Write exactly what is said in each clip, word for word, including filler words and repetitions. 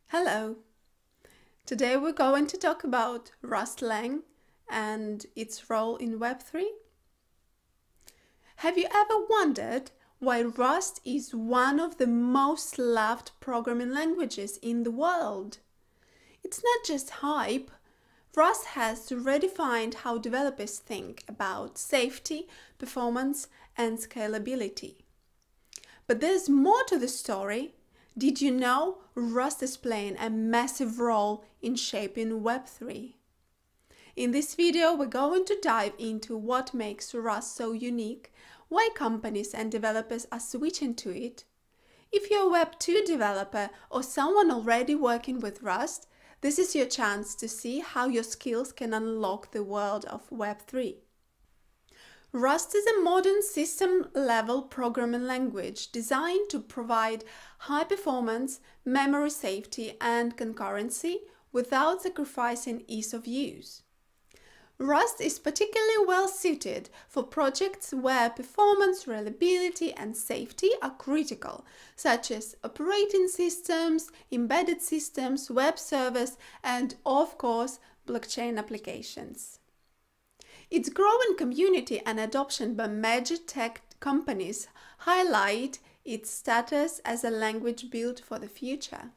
Hello! Today we're going to talk about Rust Lang and its role in Web three. Have you ever wondered why Rust is one of the most loved programming languages in the world? It's not just hype. Rust has redefined how developers think about safety, performance, and scalability. But there's more to the story. Did you know Rust is playing a massive role in shaping Web three? In this video, we're going to dive into what makes Rust so unique, why companies and developers are switching to it. If you're a Web two developer or someone already working with Rust, this is your chance to see how your skills can unlock the world of Web three. Rust is a modern system-level programming language designed to provide high performance, memory safety, and concurrency without sacrificing ease of use. Rust is particularly well suited for projects where performance, reliability, and safety are critical, such as operating systems, embedded systems, web servers, and, of course, blockchain applications. Its growing community and adoption by major tech companies highlight its status as a language built for the future.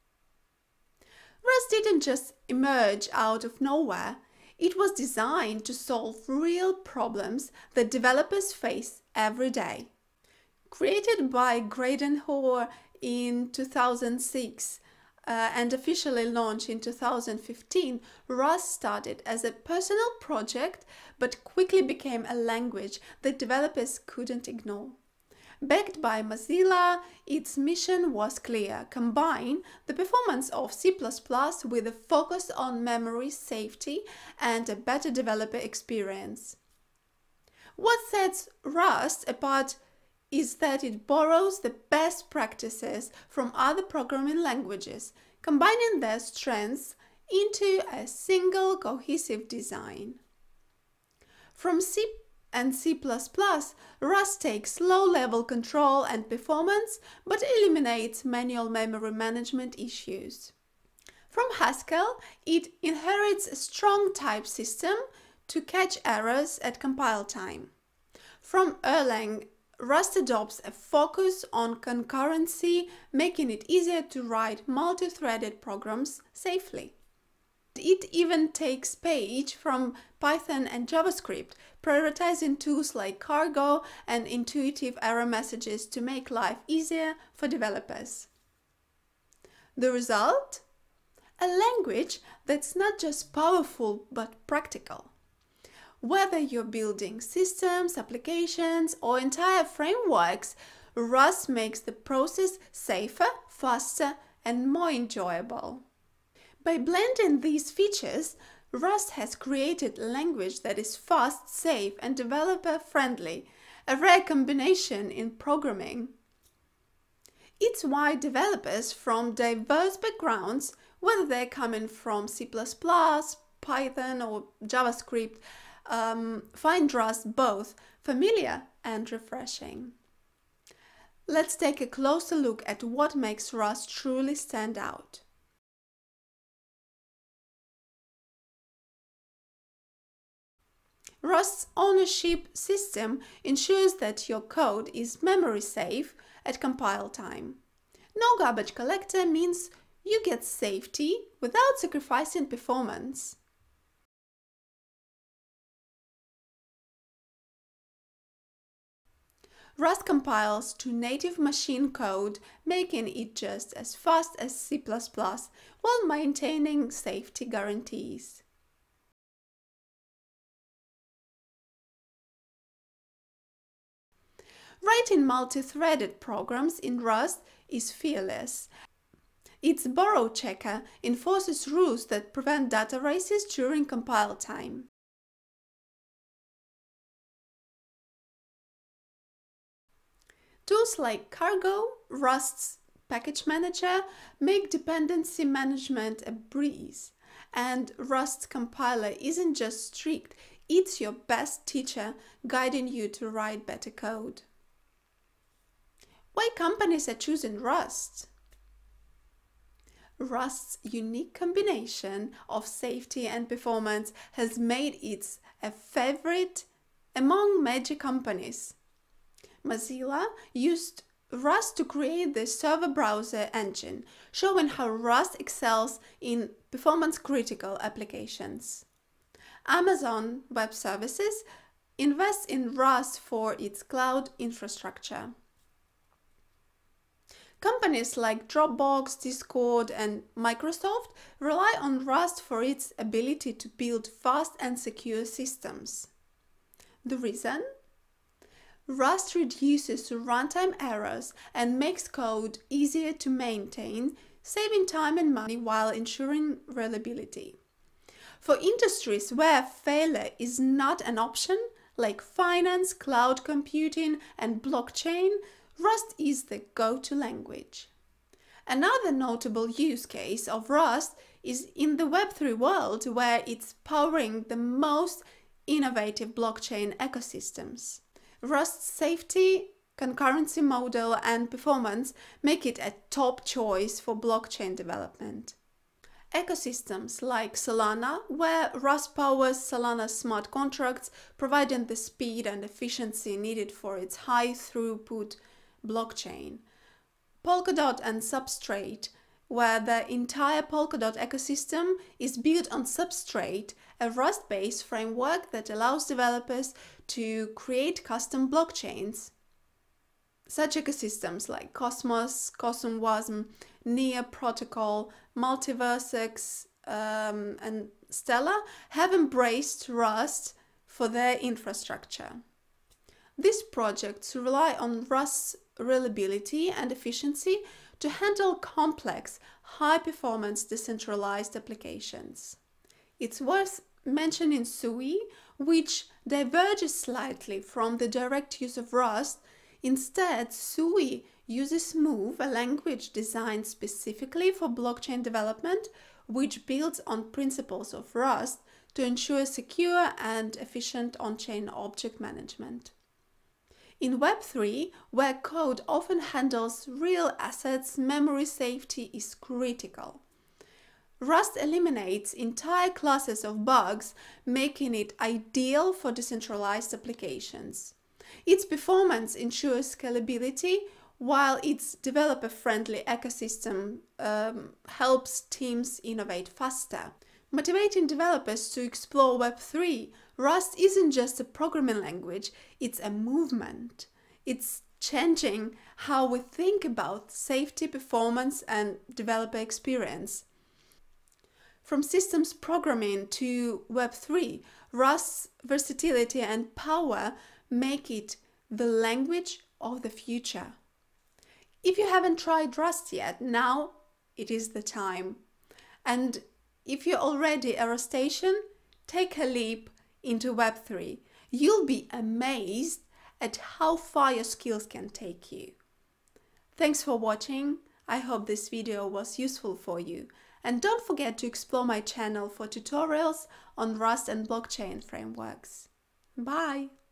Rust didn't just emerge out of nowhere. It was designed to solve real problems that developers face every day. Created by Graydon Hoare in two thousand six, Uh, and officially launched in two thousand fifteen, Rust started as a personal project but quickly became a language that developers couldn't ignore. Backed by Mozilla, its mission was clear: combine the performance of C plus plus with a focus on memory, safety, and a better developer experience. What sets Rust apart is that it borrows the best practices from other programming languages, combining their strengths into a single cohesive design. From C and C plus plus, Rust takes low-level control and performance, but eliminates manual memory management issues. From Haskell, it inherits a strong type system to catch errors at compile time. From Erlang, Rust adopts a focus on concurrency, making it easier to write multi-threaded programs safely. It even takes page from Python and JavaScript, prioritizing tools like cargo and intuitive error messages to make life easier for developers. The result? A language that's not just powerful but practical. Whether you're building systems, applications, or entire frameworks, Rust makes the process safer, faster, and more enjoyable. By blending these features, Rust has created a language that is fast, safe, and developer-friendly, a rare combination in programming. It's why developers from diverse backgrounds, whether they're coming from C plus plus, Python, or JavaScript, Um, find Rust both familiar and refreshing. Let's take a closer look at what makes Rust truly stand out. Rust's ownership system ensures that your code is memory safe at compile time. No garbage collector means you get safety without sacrificing performance. Rust compiles to native machine code, making it just as fast as C plus plus while maintaining safety guarantees. Writing multi-threaded programs in Rust is fearless. Its borrow checker enforces rules that prevent data races during compile time. Tools like Cargo, Rust's package manager, make dependency management a breeze. And Rust's compiler isn't just strict, it's your best teacher, guiding you to write better code. Why companies are choosing Rust? Rust's unique combination of safety and performance has made it a favorite among major companies. Mozilla used Rust to create the server browser engine, showing how Rust excels in performance-critical applications. Amazon Web Services invests in Rust for its cloud infrastructure. Companies like Dropbox, Discord, and Microsoft rely on Rust for its ability to build fast and secure systems. The reason? Rust reduces runtime errors and makes code easier to maintain, saving time and money while ensuring reliability. For industries where failure is not an option, like finance, cloud computing, and blockchain, Rust is the go-to language. Another notable use case of Rust is in the Web three world, where it's powering the most innovative blockchain ecosystems. Rust's safety, concurrency model, and performance make it a top choice for blockchain development. Ecosystems like Solana, where Rust powers Solana's smart contracts, providing the speed and efficiency needed for its high-throughput blockchain. Polkadot and Substrate, where the entire Polkadot ecosystem is built on Substrate, a Rust-based framework that allows developers to create custom blockchains. Such ecosystems like Cosmos, CosmWasm, Near Protocol, Multiversex, um, and Stellar have embraced Rust for their infrastructure. These projects rely on Rust's reliability and efficiency to handle complex, high-performance decentralized applications. It's worth mentioning Sui, which diverges slightly from the direct use of Rust. Instead, Sui uses Move, a language designed specifically for blockchain development, which builds on principles of Rust to ensure secure and efficient on-chain object management. In Web three, where code often handles real assets, memory safety is critical. Rust eliminates entire classes of bugs, making it ideal for decentralized applications. Its performance ensures scalability, while its developer-friendly ecosystem um, helps teams innovate faster. Motivating developers to explore Web three, Rust isn't just a programming language, it's a movement. It's changing how we think about safety, performance, and developer experience. From systems programming to Web three, Rust's versatility and power make it the language of the future. If you haven't tried Rust yet, now it is the time. And if you're already a Rustacean, take a leap into Web three. You'll be amazed at how far your skills can take you. Thanks for watching. I hope this video was useful for you. And don't forget to explore my channel for tutorials on Rust and blockchain frameworks. Bye!